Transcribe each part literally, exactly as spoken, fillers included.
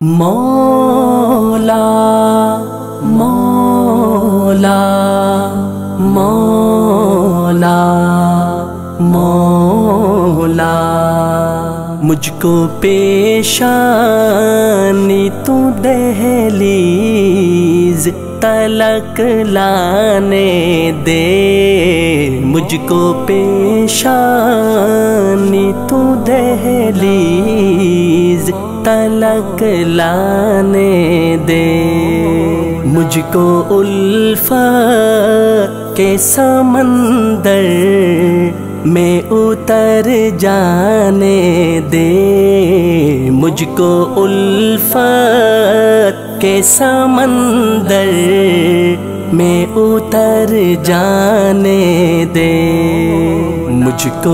مولا مولا مولا مولا مجھ کو پیشانی تو دہلیز تلک لانے دے، مجھ کو پیشانی تو دہلیز تلک لانے دے، مجھ کو الفت کے سمندر میں اتر جانے دے، مجھ کو الفت کے سمندر میں اتر جانے دے، مجھ کو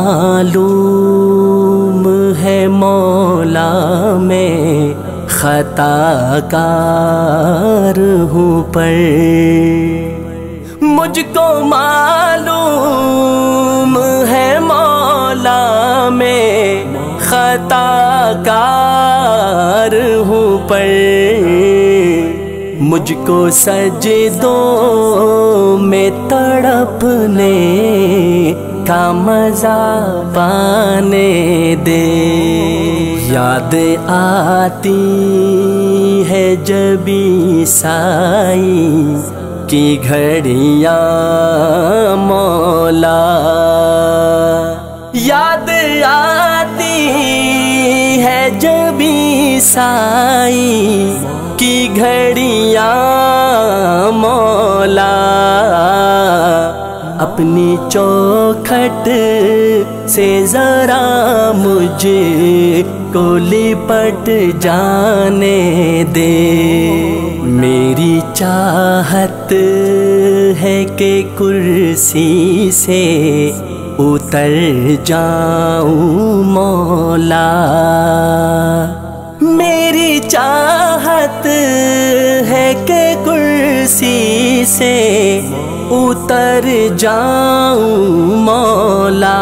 معلوم ہے مولا میں خطا کار ہوں پر، مجھ کو معلوم ہے مولا میں خطا کار ہوں پر، مجھ کو سجدوں میں تڑپنے کا مزہ پانے دے، یاد آتی ہے جب عیسائی کی گھڑیاں مولا، یاد آتی ہے جب عیسائی کی گھڑیاں مولا، اپنی چوکھٹ سے ذرا مجھ کو لپٹ جانے دے، میری چاہت ہے کہ کرسی سے اتر جاؤں مولا، میری چاہت ہے کہ کرسی سے اتر جاؤں مولا،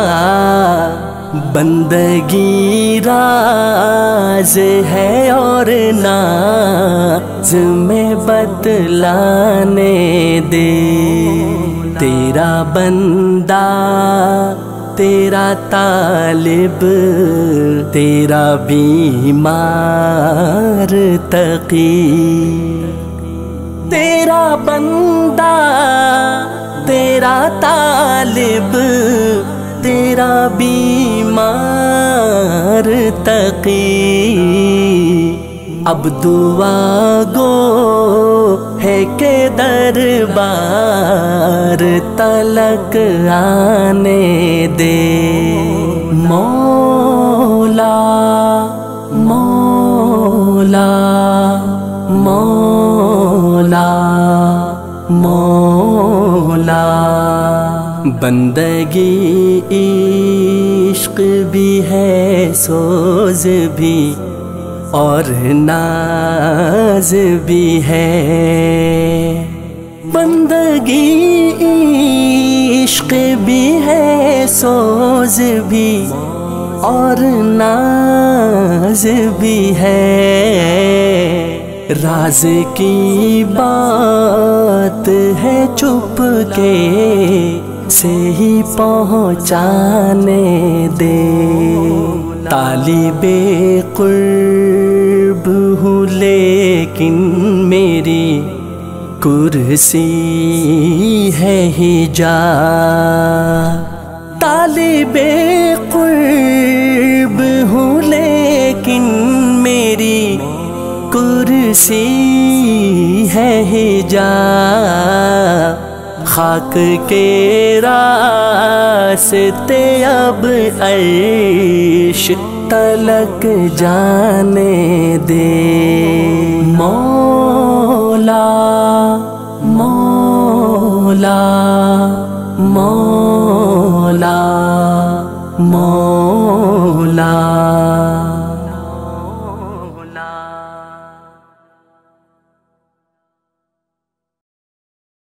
بندگی راز ہے اور ناز میں بتلانے دے، تیرا بندہ تیرا طالب تیرا بیمار تقی، تیرا بندہ تیرا طالب تیرا بیمار تقی، اب دعا گو ہے کہ دربار تلک آنے دے، مولا مولا مولا مولا، بندگی عشق بھی ہے سوز بھی اور ناز بھی ہے، بندگی عشق بھی ہے سوز بھی اور ناز بھی ہے، راز کی بات ہے چپ کے سے ہی پہنچانے دے، طالب قرب ہوں لیکن میری کرسی ہے حجاب، طالب قرب ہوں لیکن میری کرسی ہے حجاب، خاک کے راستے اب عرش تلک جانے دے، مولا مولا